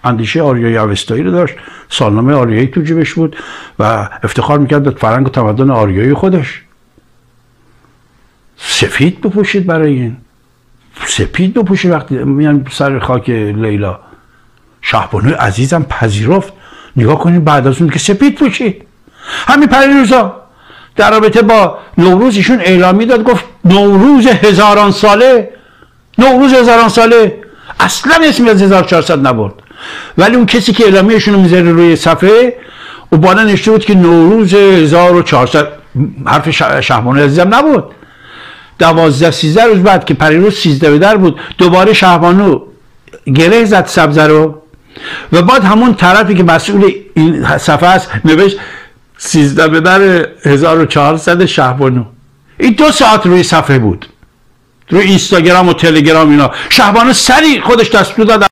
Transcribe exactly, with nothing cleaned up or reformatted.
اندیشه آریایی اوستایی رو داشت، سالنامه آریایی تو جیبش بود و افتخار میکرد به فرهنگ و تمدن آریایی خودش. سفید بپوشید برای این، سپید بپوشید وقتی میان سر خاک لیلا. شهبانوی عزیزم پذیرفت. نگاه کنید بعد از اون که سپید پوشید. همین پریروزا در رابطه با نوروز ایشون اعلامی داد، گفت نوروز هزاران ساله. نوروز هزاران ساله اصلا اسمی از هزار و چهارصد نبرد، ولی اون کسی که اعلامیهشون رو میذاره روی صفحه و بالا نوشته بود که نوروز هزار و چهارصد. حرف شهبانوی عزیزم نبود. دوازده سیزده روز بعد که پریروز سیزده به در بود، دوباره شهبانو گره زد سبزه رو و بعد همون طرفی که مسئول این صفحه است نوشت سیزده به در هزار و چهارصد شهبانو. این دو ساعت روی صفحه بود، روی اینستاگرام و تلگرام اینا. شهبانو سریع خودش دستور داد